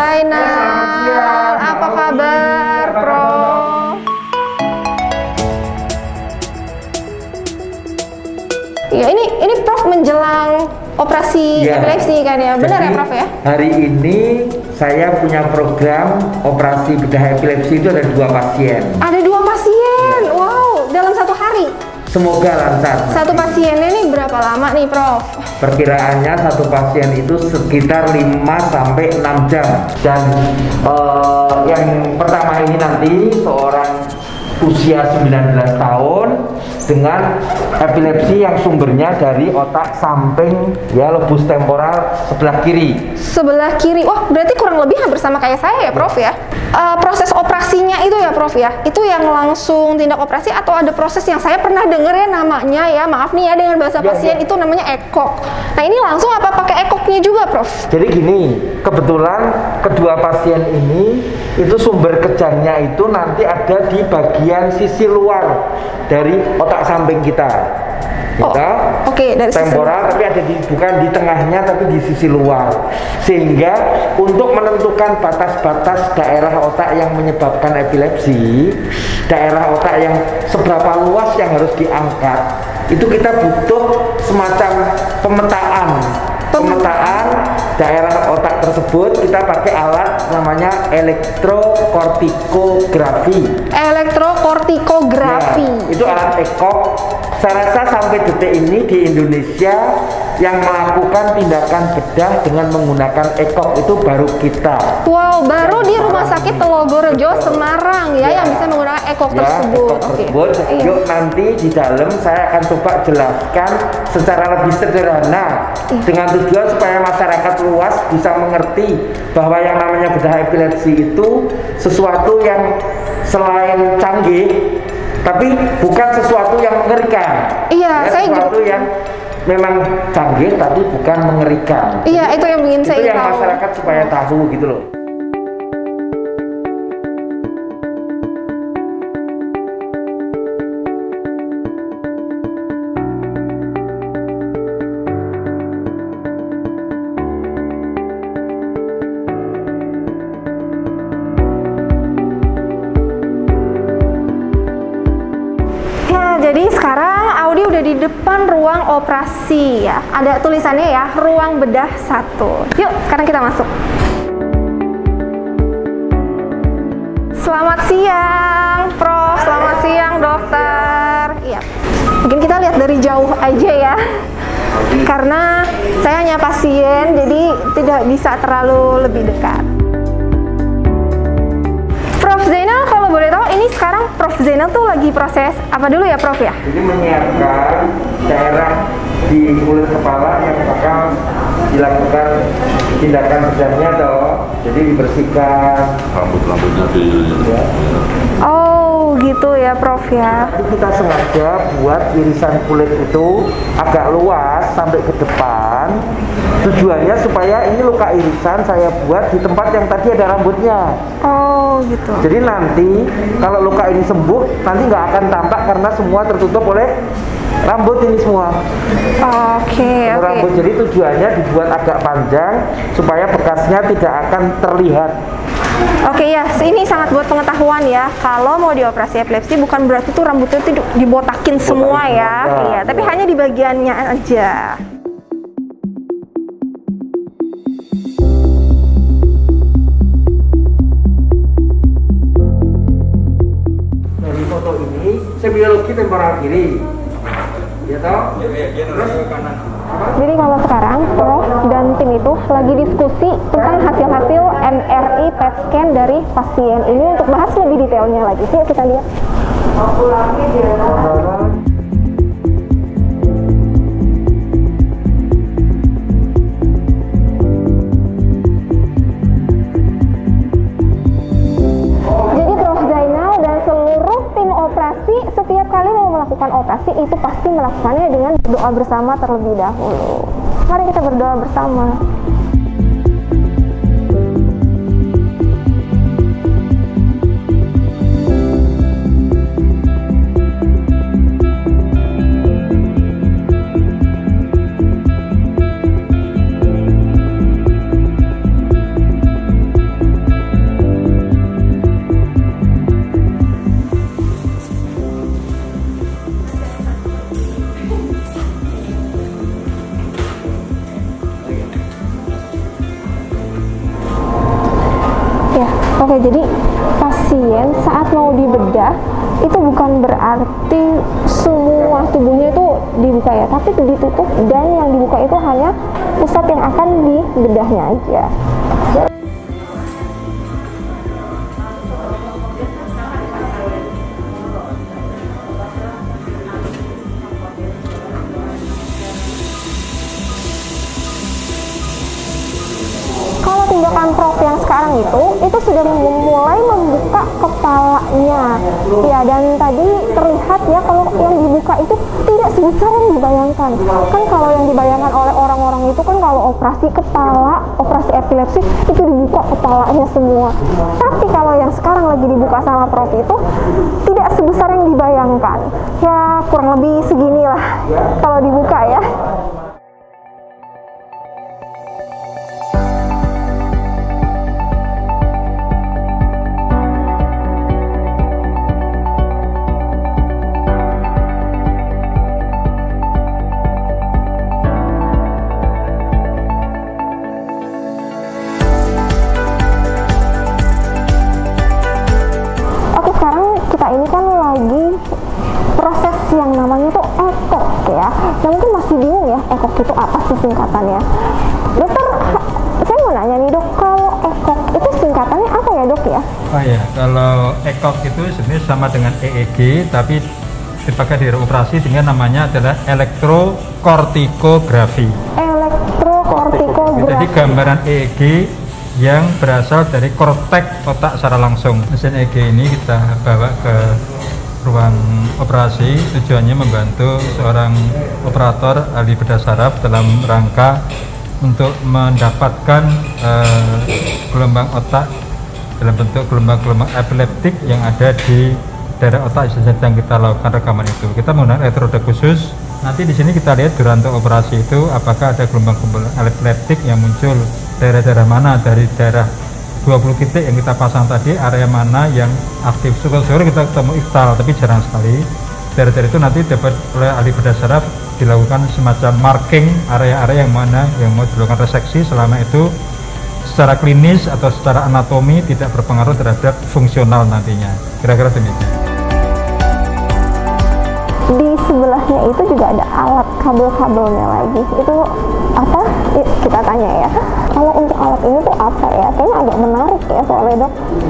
Zainal. Apa kabar, Prof? Ya, ini Prof menjelang operasi epilepsi kan ya? Benar ya, Prof ya? Hari ini saya punya program operasi bedah epilepsi, itu ada 2 pasien. Ada 2 pasien? Wow, dalam 1 hari? Semoga lancar. Satu pasiennya ini berapa lama nih, Prof? Perkiraannya satu pasien itu sekitar 5-6 jam. Dan yang pertama ini nanti seorang usia 19 tahun dengan epilepsi yang sumbernya dari otak samping ya, lobus temporal sebelah kiri. Sebelah kiri. Wah, berarti kurang lebih hampir sama kayak saya ya, Prof ya? Proses operasinya itu ya, Prof ya? Itu yang langsung tindak operasi atau ada proses yang saya pernah denger ya namanya ya, maaf nih ya dengan bahasa pasien itu namanya ekok. Nah, ini langsung apa pakai ekoknya juga, Prof? Jadi gini, kebetulan kedua pasien ini itu sumber kejangnya itu nanti ada di bagian sisi luar dari otak samping kita. Dari temporal, tapi ada bukan di tengahnya tapi di sisi luar, sehingga untuk menentukan batas-batas daerah otak yang menyebabkan epilepsi, daerah otak yang seberapa luas yang harus diangkat, itu kita butuh semacam pemetaan daerah otak tersebut. Kita pakai alat namanya elektrokortikografi. Elektrokortikografi. Ya, itu alat ekok. Saya rasa sampai detik ini di Indonesia yang melakukan tindakan bedah dengan menggunakan ekok itu baru kita. Wow, baru di Rumah Sakit Telogorejo Semarang ya yang bisa menggunakan ekok tersebut. Yuk nanti di dalam saya akan coba jelaskan secara lebih sederhana dengan tujuan supaya masyarakat luas bisa mengerti bahwa yang namanya bedah epilepsi itu sesuatu yang selain canggih tapi bukan sesuatu yang mengerikan. Iya, saya sesuatu yang memang canggih tapi bukan mengerikan. Iya, itu yang ingin saya tahu. Itu yang masyarakat supaya tahu gitu loh. Jadi sekarang Audi udah di depan ruang operasi ya. Ada tulisannya ya, ruang bedah 1. Yuk, sekarang kita masuk. Selamat siang, Prof. Selamat siang, dokter. Iya. Mungkin kita lihat dari jauh aja ya. Karena saya hanya pasien, jadi tidak bisa terlalu lebih dekat. Prof Zainal, kalau boleh tahu ini sekarang Prof Zainal tuh lagi proses apa dulu ya, Prof ya? Ini menyiapkan daerah di kulit kepala yang bakal dilakukan tindakan bedahnya toh. Jadi dibersihkan rambut-rambutnya ya. Oh gitu ya, Prof ya. Jadi kita sengaja buat irisan kulit itu agak luas sampai ke depan. Tujuannya supaya ini luka irisan saya buat di tempat yang tadi ada rambutnya. Oh gitu. Jadi nanti kalau luka ini sembuh, nanti nggak akan tampak karena semua tertutup oleh rambut ini semua. Oke. Rambut. Jadi tujuannya dibuat agak panjang supaya bekasnya tidak akan terlihat. Oke ya, ini sangat buat pengetahuan ya. Kalau mau dioperasi epilepsi bukan berarti tuh rambutnya tuh dibotakin semua ya. Iya, tapi hanya di bagiannya aja. Dari foto ini semiologi temporal kiri. Ya toh? Terus kanan. Jadi kalau sekarang Prof dan tim itu lagi diskusi tentang hasil-hasil MRI PET scan dari pasien ini untuk bahas lebih detailnya lagi. Yuk kita lihat. Jadi Prof Zainal dan seluruh tim operasi setiap kali mau melakukan operasi itu pasti melakukannya dengan berdoa bersama terlebih dahulu. Mari kita berdoa bersama. Oke, jadi pasien saat mau dibedah itu bukan berarti semua tubuhnya itu dibuka ya, tapi ditutup, dan yang dibuka itu hanya pusat yang akan dibedahnya aja. Tindakan Prof yang sekarang itu sudah mulai membuka kepalanya ya, dan tadi terlihat ya kalau yang dibuka itu tidak sebesar yang dibayangkan. Kan kalau yang dibayangkan oleh orang-orang itu kan kalau operasi kepala, operasi epilepsi itu dibuka kepalanya semua, tapi kalau yang sekarang lagi dibuka sama Prof itu tidak sebesar yang dibayangkan ya, kurang lebih seginilah kalau dibuka ya. Ini kan lagi proses yang namanya tuh ECOG ya. Nah, mungkin masih bingung ya, ECOG itu apa sih singkatannya? Dokter, saya mau nanya nih dok, kalau ECOG itu singkatannya apa ya dok ya? Oh ya, kalau ECOG itu sebenarnya sama dengan EEG, tapi dipakai di operasi dengan namanya adalah elektrokortikografi. Elektrokortikografi. Jadi gambaran EEG yang berasal dari korteks otak secara langsung. Mesin EEG ini kita bawa ke ruang operasi, tujuannya membantu seorang operator ahli bedah saraf dalam rangka untuk mendapatkan gelombang otak dalam bentuk gelombang-gelombang epileptik yang ada di daerah otak yang sedang kita lakukan rekaman itu. Kita menggunakan elektroda khusus. Nanti di sini kita lihat durante operasi itu apakah ada gelombang-gelombang epileptik yang muncul daerah-daerah mana, dari daerah 20 titik yang kita pasang tadi, area mana yang aktif. Syukur-syukur kita ketemu iktal, tapi jarang sekali. Daerah-daerah itu nanti dapat oleh ahli bedah saraf dilakukan semacam marking area-area yang mana yang mau dilakukan reseksi, selama itu secara klinis atau secara anatomi tidak berpengaruh terhadap fungsional nantinya. Kira-kira demikian. Di sebelahnya itu juga ada alat kabel-kabelnya lagi. Itu apa? Kita tanya ya. Kalau untuk alat ini tuh apa ya? Kayaknya agak menarik ya soalnya dok.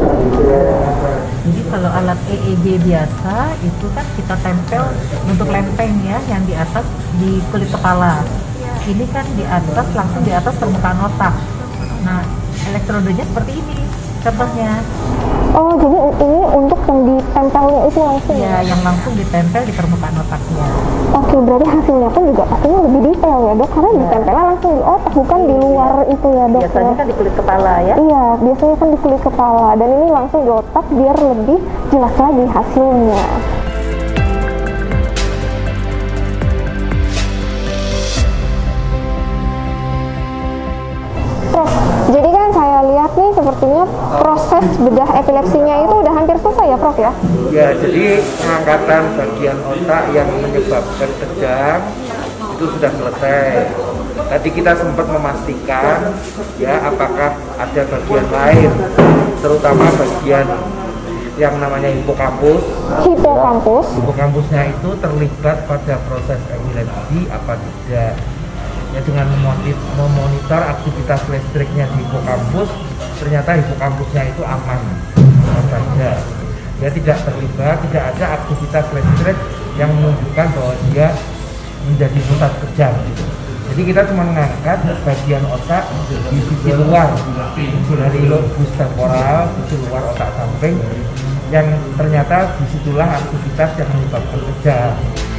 Jadi kalau alat EEG biasa itu kan kita tempel untuk lempeng ya, yang di atas di kulit kepala. Ini kan di atas, langsung di atas permukaan otak. Nah, elektrodenya seperti ini contohnya. Oh, jadi ini untuk yang ditempelnya itu langsung ya? Yang langsung ditempel di permukaan otaknya. Oke, berarti hasilnya pun juga pastinya lebih detail ya dok, karena ditempelnya langsung di otak, bukan di luar itu ya dok. Biasanya kan di kulit kepala ya? Iya, biasanya kan di kulit kepala, dan ini langsung di otak biar lebih jelas lagi hasilnya. Jadi kan saya lihat nih sepertinya proses bedah epilepsinya itu udah hampir selesai ya Prof ya? Ya, jadi pengangkatan bagian otak yang menyebabkan kejang itu sudah selesai. Tadi kita sempat memastikan ya apakah ada bagian lain, terutama bagian yang namanya hipokampus. Hipokampusnya itu terlibat pada proses epilepsi apa tidak. Ya, dengan memonitor aktivitas listriknya di hipokampus, ternyata hipokampusnya itu aman saja. Dia tidak terlibat, tidak ada aktivitas listrik yang menunjukkan bahwa dia menjadi pusat kejang. Jadi kita cuma mengangkat bagian otak di sisi luar dari lobus temporal, sisi luar otak samping, yang ternyata disitulah aktivitas yang menyebabkan kejang.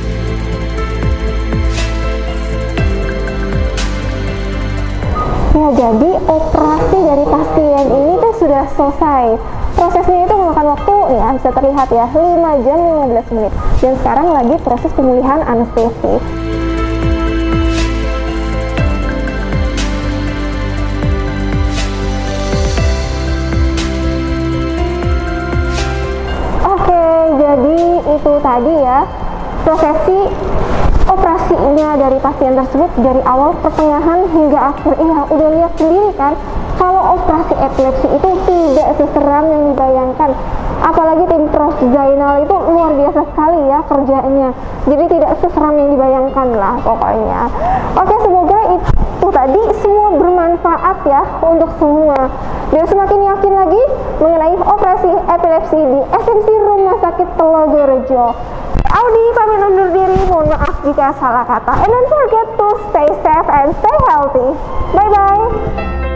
Ya, jadi operasi dari pasien ini tuh sudah selesai. Prosesnya itu memakan waktu, nih bisa terlihat ya, 5 jam 15 menit. Dan sekarang lagi proses pemulihan anestesi. Oke, jadi itu tadi ya prosesi operasi reaksinya dari pasien tersebut dari awal, pertengahan hingga akhir. Iya, udah lihat sendiri kan kalau operasi epilepsi itu tidak seseram yang dibayangkan. Apalagi tim Prof Zainal itu luar biasa sekali ya kerjanya. Jadi tidak seseram yang dibayangkan lah pokoknya. Oke, semoga itu tadi semua bermanfaat ya untuk semua. Biar semakin yakin lagi mengenai operasi epilepsi di SMC Rumah Sakit Telogorejo. Audi pamit undur diri, mohon maaf jika salah kata. And don't forget to stay safe and stay healthy. Bye bye.